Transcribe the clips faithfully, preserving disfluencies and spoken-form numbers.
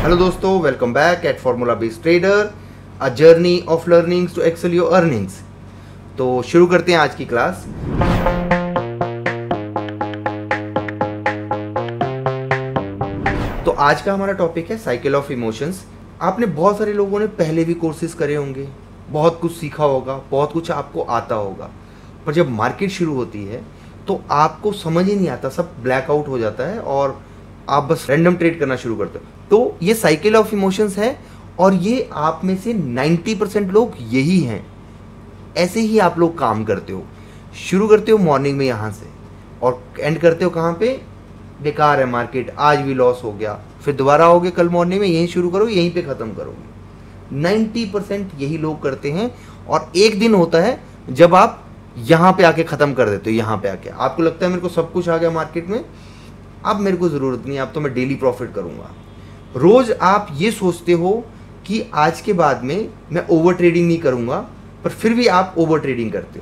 Hello दोस्तों, welcome back at formula based trader, a journey of learnings to excel your earnings. तो शुरू करते हैं आज की क्लास। तो आज का हमारा टॉपिक है साइकिल ऑफ इमोशंस। आपने बहुत सारे लोगों ने पहले भी कोर्सेज करे होंगे, बहुत कुछ सीखा होगा, बहुत कुछ आपको आता होगा, पर जब मार्केट शुरू होती है तो आपको समझ ही नहीं आता, सब ब्लैकआउट हो जाता है और आप बस रैंडम ट्रेड करना शुरू करते हो। तो ये साइकिल ऑफ इमोशंस है और ये आप में से नब्बे परसेंट लोग यही हैं। ऐसे ही आप लोग काम करते हो, शुरू करते हो मॉर्निंग में यहाँ से और एंड करते हो कहाँ पे? बेकार है मार्केट, आज भी लॉस हो गया, फिर दोबारा आओगे कल मॉर्निंग में, यहीं शुरू करो, यहीं पे ख़त्म करोगे। नब्बे परसेंट यही लोग करते हैं और एक दिन होता है जब आप यहाँ पे आके ख़त्म कर देते हो। यहाँ पे आके आपको लगता है मेरे को सब कुछ आ गया मार्केट में, अब मेरे को ज़रूरत नहीं, अब तो मैं डेली प्रॉफिट करूँगा। रोज़ आप ये सोचते हो कि आज के बाद में मैं ओवर ट्रेडिंग नहीं करूँगा, पर फिर भी आप ओवर ट्रेडिंग करते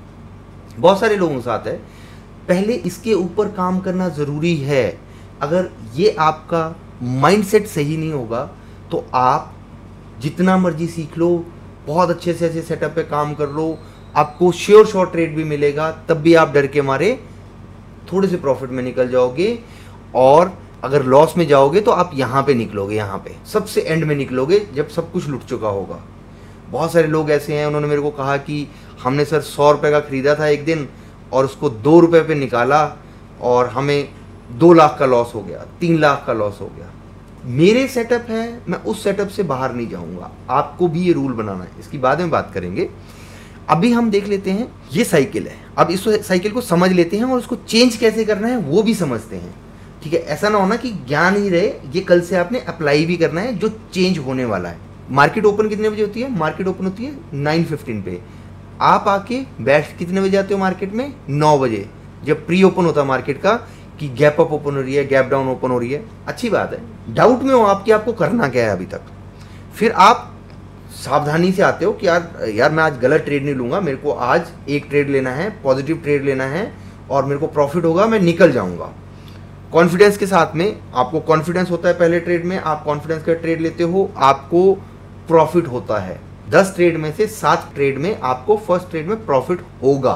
हो। बहुत सारे लोगों के साथ है। पहले इसके ऊपर काम करना ज़रूरी है। अगर ये आपका माइंडसेट सही नहीं होगा तो आप जितना मर्जी सीख लो, बहुत अच्छे से ऐसे सेटअप पे काम कर लो, आपको श्योर शॉर्ट ट्रेड भी मिलेगा, तब भी आप डर के मारे थोड़े से प्रॉफिट में निकल जाओगे। और अगर लॉस में जाओगे तो आप यहाँ पे निकलोगे, यहाँ पे सबसे एंड में निकलोगे जब सब कुछ लुट चुका होगा। बहुत सारे लोग ऐसे हैं, उन्होंने मेरे को कहा कि हमने सर सौ रुपये का ख़रीदा था एक दिन और उसको दो रुपये पे निकाला और हमें दो लाख का लॉस हो गया, तीन लाख का लॉस हो गया। मेरे सेटअप है, मैं उस सेटअप से बाहर नहीं जाऊँगा। आपको भी ये रूल बनाना है, इसकी बाद में बात करेंगे। अभी हम देख लेते हैं ये साइकिल है। अब इस साइकिल को समझ लेते हैं और उसको चेंज कैसे करना है वो भी समझते हैं। ठीक है, ऐसा ना होना कि ज्ञान ही रहे, ये कल से आपने अप्लाई भी करना है जो चेंज होने वाला है। मार्केट ओपन कितने बजे होती है? मार्केट ओपन होती है नाइन फिफ्टीन पे। आप आके बैठ कितने बजे आते हो मार्केट में? नौ बजे, जब प्री ओपन होता है मार्केट का कि गैप अप ओपन हो रही है, गैप डाउन ओपन हो रही है। अच्छी बात है, डाउट में हो आप कि आपको करना क्या है अभी तक। फिर आप सावधानी से आते हो कि यार यार मैं आज गलत ट्रेड नहीं लूँगा, मेरे को आज एक ट्रेड लेना है, पॉजिटिव ट्रेड लेना है और मेरे को प्रॉफिट होगा, मैं निकल जाऊँगा। कॉन्फिडेंस के साथ में, आपको कॉन्फिडेंस होता है पहले ट्रेड में, आप कॉन्फिडेंस का ट्रेड लेते हो, आपको प्रॉफिट होता है। दस ट्रेड में से सात ट्रेड में आपको फर्स्ट ट्रेड में प्रॉफिट होगा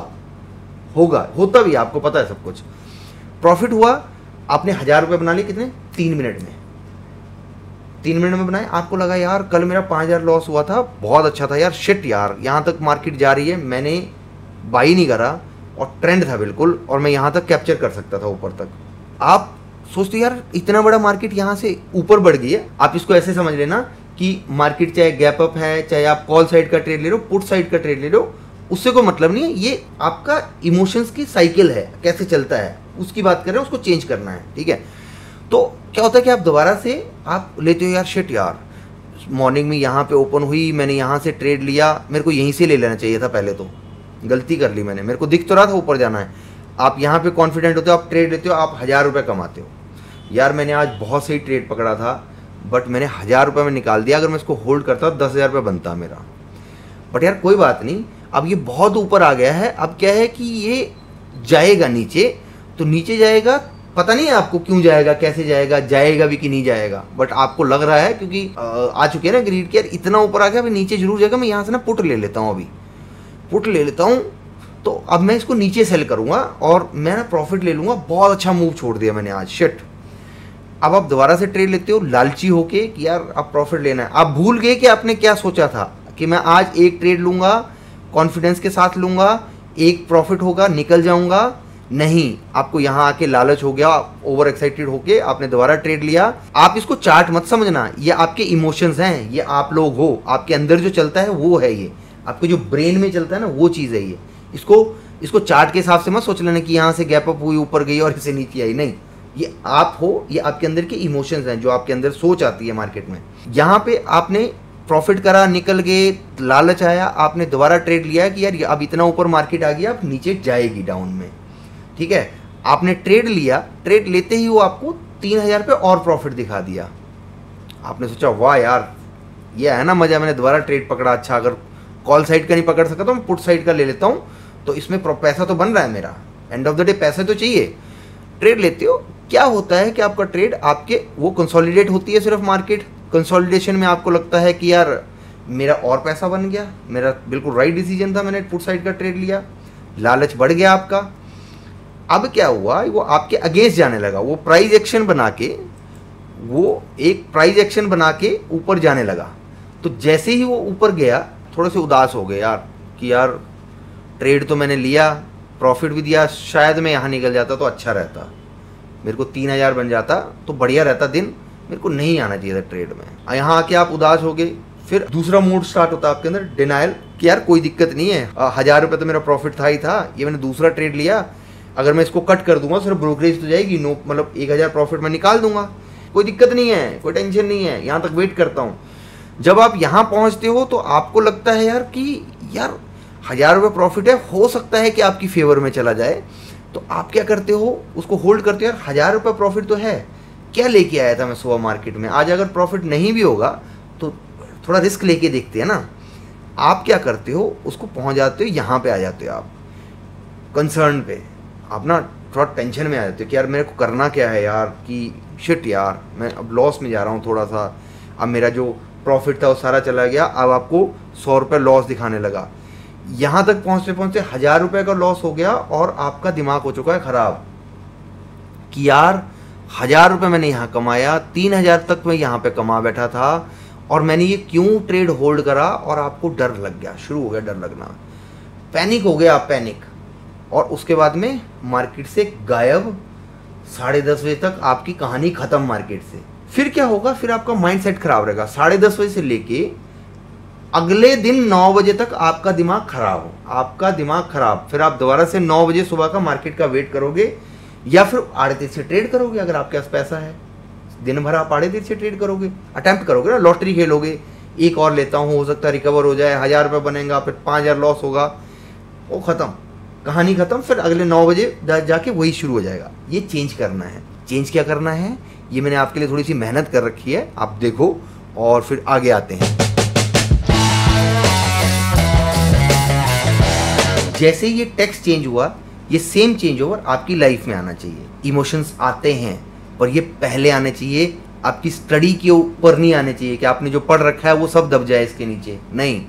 होगा होता भी, आपको पता है सब कुछ। प्रॉफिट हुआ, आपने हज़ार रुपये बना लिए कितने? तीन मिनट में। तीन मिनट में बनाए, आपको लगा यार कल मेरा पाँच हज़ार लॉस हुआ था, बहुत अच्छा था यार, शिट यार यहाँ तक मार्केट जा रही है, मैंने बाई नहीं करा और ट्रेंड था बिल्कुल और मैं यहाँ तक कैप्चर कर सकता था ऊपर तक। आप सोचते यार इतना बड़ा मार्केट यहाँ से ऊपर बढ़ गई है। आप इसको ऐसे समझ लेना कि मार्केट चाहे गैप अप है, चाहे आप कॉल साइड का ट्रेड ले लो, पुट साइड का ट्रेड ले लो, उससे कोई मतलब नहीं है। ये आपका इमोशंस की साइकिल है, कैसे चलता है उसकी बात कर रहे हैं, उसको चेंज करना है। ठीक है, तो क्या होता है कि आप दोबारा से आप लेते हो यार शिट यार मॉर्निंग में यहाँ पे ओपन हुई, मैंने यहाँ से ट्रेड लिया, मेरे को यहीं से ले लेना चाहिए था, पहले तो गलती कर ली मैंने, मेरे को दिख तो रहा था ऊपर जाना है। आप यहाँ पे कॉन्फिडेंट होते हो, आप ट्रेड लेते हो, आप हज़ार रुपये कमाते हो। यार मैंने आज बहुत सही ट्रेड पकड़ा था, बट मैंने हज़ार रुपये में निकाल दिया, अगर मैं इसको होल्ड करता दस हज़ार रुपये बनता मेरा। बट यार कोई बात नहीं, अब ये बहुत ऊपर आ गया है, अब क्या है कि ये जाएगा नीचे, तो नीचे जाएगा, पता नहीं है आपको क्यों जाएगा, कैसे जाएगा, जाएगा भी कि नहीं जाएगा, बट आपको लग रहा है क्योंकि आ चुके हैं ना ग्रीड के, यार इतना ऊपर आ गया, अभी नीचे जरूर जाएगा, मैं यहाँ से ना पुट ले लेता हूँ, अभी पुट ले लेता हूँ, तो अब मैं इसको नीचे सेल करूँगा और मैं ना प्रॉफिट ले लूँगा। बहुत अच्छा मूव छोड़ दिया मैंने आज, शिट। अब आप दोबारा से ट्रेड लेते हो लालची होके कि यार अब प्रॉफिट लेना है। आप भूल गए कि आपने क्या सोचा था कि मैं आज एक ट्रेड लूँगा, कॉन्फिडेंस के साथ लूँगा, एक प्रॉफिट होगा, निकल जाऊँगा। नहीं, आपको यहाँ आके लालच हो गया, ओवर एक्साइटेड होके आपने दोबारा ट्रेड लिया। आप इसको चार्ट मत समझना, ये आपके इमोशंस हैं, ये आप लोग हो, आपके अंदर जो चलता है वो है, ये आपके जो ब्रेन में चलता है ना वो चीज़ है ये। इसको इसको चार्ट के हिसाब से मत सोच लेना कि यहाँ से गैप अप हुई, ऊपर गई और इसे नीचे आई। नहीं, ये आप हो, ये आपके अंदर के इमोशंस हैं, जो आपके अंदर सोच आती है मार्केट में। यहाँ पे आपने प्रॉफिट करा, निकल गए, लालच आया, आपने दोबारा ट्रेड लिया कि यार अब इतना ऊपर मार्केट आ गया, अब नीचे जाएगी डाउन में। ठीक है, आपने ट्रेड लिया, ट्रेड लेते ही वो आपको तीन हज़ार रुपये और प्रॉफिट दिखा दिया। आपने सोचा वाह यार ये है ना मज़ा, मैंने दोबारा ट्रेड पकड़ा, अच्छा अगर कॉल साइड का नहीं पकड़ सका तो मैं पुट साइड का ले लेता हूँ, तो इसमें पैसा तो बन रहा है मेरा, एंड ऑफ द डे पैसा तो चाहिए। ट्रेड लेते हो, क्या होता है कि आपका ट्रेड आपके वो कंसोलिडेट होती है सिर्फ मार्केट। कंसोलिडेशन में आपको लगता है कि यार मेरा और पैसा बन गया, मेरा बिल्कुल राइट डिसीजन था, मैंने पुट साइड का ट्रेड लिया, लालच बढ़ गया आपका। अब क्या हुआ, वो आपके अगेंस्ट जाने लगा, वो प्राइस एक्शन बना के वो एक प्राइस एक्शन बना के ऊपर जाने लगा। तो जैसे ही वो ऊपर गया थोड़े से उदास हो गए यार कि यार ट्रेड तो मैंने लिया, प्रॉफिट भी दिया, शायद मैं यहाँ निकल जाता तो अच्छा रहता, मेरे को तीन हज़ार बन जाता तो बढ़िया रहता दिन, मेरे को नहीं आना चाहिए था ट्रेड में। यहाँ आके आप उदास हो गए। फिर दूसरा मूड स्टार्ट होता है आपके अंदर, डिनायल, कि यार कोई दिक्कत नहीं है, हज़ार रुपये तो मेरा प्रॉफिट था ही था, ये मैंने दूसरा ट्रेड लिया, अगर मैं इसको कट कर दूंगा सिर्फ ब्रोकरेज तो जाएगी, नो मतलब एक हज़ार प्रॉफिट मैं निकाल दूंगा, कोई दिक्कत नहीं है, कोई टेंशन नहीं है, यहाँ तक वेट करता हूँ। जब आप यहाँ पहुँचते हो तो आपको लगता है यार कि यार हज़ार रुपये प्रॉफिट है, हो सकता है कि आपकी फेवर में चला जाए, तो आप क्या करते हो, उसको होल्ड करते हो। यार हज़ार रुपये प्रॉफिट तो है, क्या लेके आया था मैं सुबह मार्केट में, आज अगर प्रॉफिट नहीं भी होगा तो थोड़ा रिस्क लेके देखते हैं ना। आप क्या करते हो, उसको पहुंच जाते हो, यहाँ पे आ जाते हो आप कंसर्न पे, आप ना थोड़ा टेंशन में आ जाते हो कि यार मेरे को करना क्या है यार, कि शिट यार मैं अब लॉस में जा रहा हूँ थोड़ा सा, अब मेरा जो प्रॉफिट था वो सारा चला गया, अब आपको सौ रुपये लॉस दिखाने लगा। यहाँ तक पहुँचते पहुँचते हज़ार रुपये का लॉस हो गया और आपका दिमाग हो चुका है ख़राब कि यार हज़ार रुपये मैंने यहाँ कमाया, तीन हज़ार तक मैं यहाँ पे कमा बैठा था और मैंने ये क्यों ट्रेड होल्ड करा, और आपको डर लग गया, शुरू हो गया डर लगना, पैनिक हो गया आप, पैनिक। और उसके बाद में मार्केट से गायब, साढ़े दस बजे तक आपकी कहानी ख़त्म मार्केट से। फिर क्या होगा, फिर आपका माइंड सेट खराब रहेगा, साढ़े दस बजे से लेके अगले दिन नौ बजे तक आपका दिमाग खराब हो, आपका दिमाग खराब। फिर आप दोबारा से नौ बजे सुबह का मार्केट का वेट करोगे या फिर आड़े तीर से ट्रेड करोगे, अगर आपके पास पैसा है दिन भर आप आड़े तीर से ट्रेड करोगे, अटेम्प्ट करोगे ना, लॉटरी खेलोगे, एक और लेता हूँ, हो सकता है रिकवर हो जाए, हज़ार रुपये बनेगा, फिर पाँच हज़ार लॉस होगा, वो ख़त्म, कहानी ख़त्म। फिर अगले नौ बजे जा, जाके वही शुरू हो जाएगा। ये चेंज करना है। चेंज क्या करना है, ये मैंने आपके लिए थोड़ी सी मेहनत कर रखी है, आप देखो और फिर आगे आते हैं। जैसे ये टेक्स्ट चेंज हुआ, ये सेम चेंज ओवर आपकी लाइफ में आना चाहिए। इमोशंस आते हैं पर ये पहले आने चाहिए, आपकी स्टडी के ऊपर नहीं आने चाहिए कि आपने जो पढ़ रखा है वो सब दब जाए इसके नीचे, नहीं।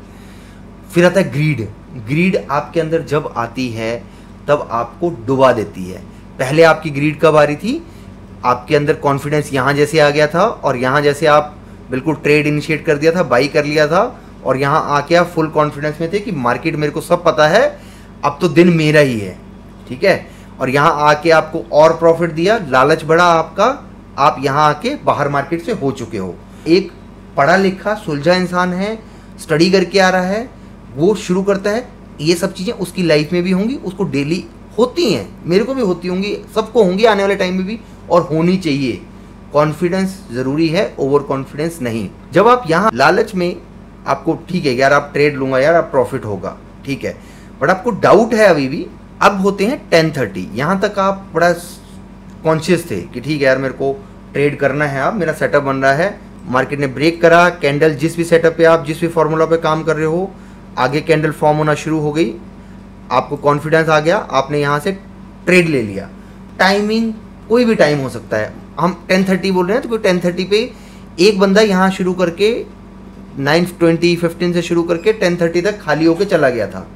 फिर आता है ग्रीड। ग्रीड आपके अंदर जब आती है तब आपको डुबा देती है। पहले आपकी ग्रीड कब आ रही थी, आपके अंदर कॉन्फिडेंस यहाँ जैसे आ गया था और यहाँ जैसे आप बिल्कुल ट्रेड इनिशिएट कर दिया था, बाई कर लिया था, और यहाँ आके आप फुल कॉन्फिडेंस में थे कि मार्केट मेरे को सब पता है, अब तो दिन मेरा ही है, ठीक है। और यहाँ आके आपको और प्रॉफिट दिया, लालच बढ़ा आपका, आप यहाँ आके बाहर मार्केट से हो चुके हो। एक पढ़ा लिखा सुलझा इंसान है, स्टडी करके आ रहा है, वो शुरू करता है, ये सब चीज़ें उसकी लाइफ में भी होंगी, उसको डेली होती हैं, मेरे को भी होती होंगी, सबको होंगी आने वाले टाइम में भी, और होनी चाहिए। कॉन्फिडेंस ज़रूरी है, ओवर कॉन्फिडेंस नहीं। जब आप यहाँ लालच में, आपको ठीक है यार आप ट्रेड लूँगा यार, आप प्रॉफिट होगा, ठीक है, बट आपको डाउट है अभी भी, अब होते हैं टेन थर्टी। यहाँ तक आप बड़ा कॉन्शियस थे कि ठीक है यार मेरे को ट्रेड करना है, अब मेरा सेटअप बन रहा है, मार्केट ने ब्रेक करा, कैंडल जिस भी सेटअप पे आप जिस भी फॉर्मूला पे काम कर रहे हो, आगे कैंडल फॉर्म होना शुरू हो गई, आपको कॉन्फिडेंस आ गया, आपने यहाँ से ट्रेड ले लिया। टाइमिंग कोई भी टाइम हो सकता है, हम टेन थर्टी बोल रहे हैं तो कोई टेन थर्टी पे एक बंदा यहाँ शुरू करके नाइन ट्वेंटी फिफ्टीन से शुरू करके टेन थर्टी तक खाली होके चला गया था।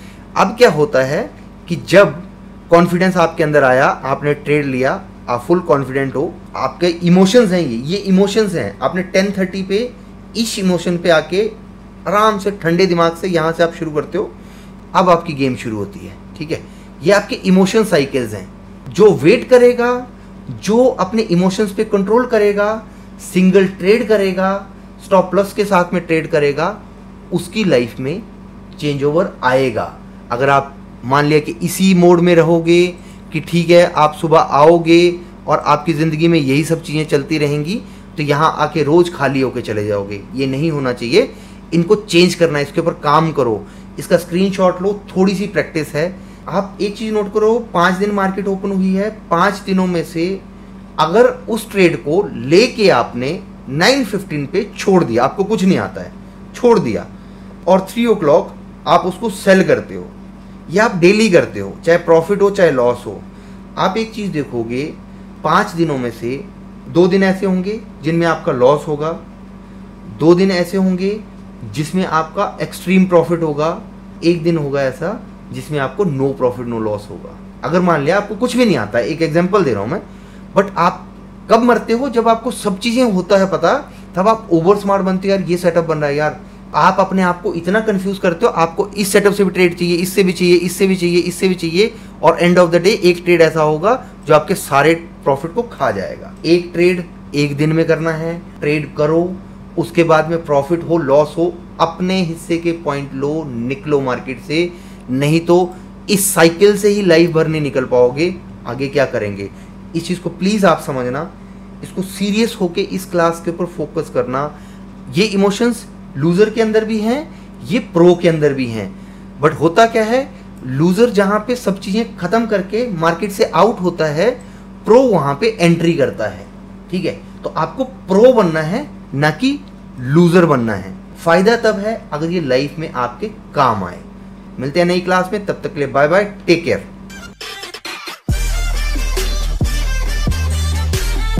अब क्या होता है कि जब कॉन्फिडेंस आपके अंदर आया, आपने ट्रेड लिया, आप फुल कॉन्फिडेंट हो, आपके इमोशंस हैं, ये ये इमोशंस हैं, आपने टेन थर्टी पे इस इमोशन पे आके आराम से ठंडे दिमाग से यहाँ से आप शुरू करते हो, अब आपकी गेम शुरू होती है, ठीक है। ये आपके इमोशन साइकिल्स हैं। जो वेट करेगा, जो अपने इमोशंस पे कंट्रोल करेगा, सिंगल ट्रेड करेगा, स्टॉप लॉस के साथ में ट्रेड करेगा, उसकी लाइफ में चेंज ओवर आएगा। अगर आप मान लिया कि इसी मोड में रहोगे कि ठीक है आप सुबह आओगे और आपकी ज़िंदगी में यही सब चीज़ें चलती रहेंगी, तो यहाँ आके रोज़ खाली होके चले जाओगे। ये नहीं होना चाहिए, इनको चेंज करना है, इसके ऊपर काम करो, इसका स्क्रीनशॉट लो, थोड़ी सी प्रैक्टिस है। आप एक चीज़ नोट करो, पाँच दिन मार्केट ओपन हुई है, पाँच दिनों में से अगर उस ट्रेड को लेके आपने नाइन फिफ्टीन पे छोड़ दिया, आपको कुछ नहीं आता है, छोड़ दिया, और थ्री ओ क्लॉक आप उसको सेल करते हो, या आप डेली करते हो, चाहे प्रॉफिट हो चाहे लॉस हो, आप एक चीज़ देखोगे, पाँच दिनों में से दो दिन ऐसे होंगे जिनमें आपका लॉस होगा, दो दिन ऐसे होंगे जिसमें आपका एक्सट्रीम प्रॉफिट होगा, एक दिन होगा ऐसा जिसमें आपको नो प्रॉफिट नो लॉस होगा। अगर मान लिया आपको कुछ भी नहीं आता, एक एग्जांपल दे रहा हूं मैं, बट आप कब मरते हो? जब आपको सब चीजें होता है पता, तब आप ओवर स्मार्ट बनते हो। यार ये सेटअप बन रहा है, यार आप अपने आप को इतना कंफ्यूज करते हो, आपको इस सेटअप से भी ट्रेड चाहिए, इससे भी चाहिए, इससे भी चाहिए, इससे भी चाहिए, और एंड ऑफ द डे एक ट्रेड ऐसा होगा जो आपके सारे प्रॉफिट को खा जाएगा। एक ट्रेड एक दिन में करना है, ट्रेड करो, उसके बाद में प्रॉफिट हो लॉस हो, अपने हिस्से के पॉइंट लो, निकलो मार्केट से, नहीं तो इस साइकिल से ही लाइफ भर नहीं निकल पाओगे। आगे क्या करेंगे इस चीज को प्लीज आप समझना, इसको सीरियस होके इस क्लास के ऊपर फोकस करना। ये इमोशंस लूजर के अंदर भी हैं, ये प्रो के अंदर भी हैं, बट होता क्या है, लूजर जहां पे सब चीजें खत्म करके मार्केट से आउट होता है, प्रो वहां पे एंट्री करता है। ठीक है, तो आपको प्रो बनना है, ना कि लूजर बनना है। फायदा तब है अगर ये लाइफ में आपके काम आए। मिलते हैं नई क्लास में, तब तक के लिए बाय बाय, टेक केयर।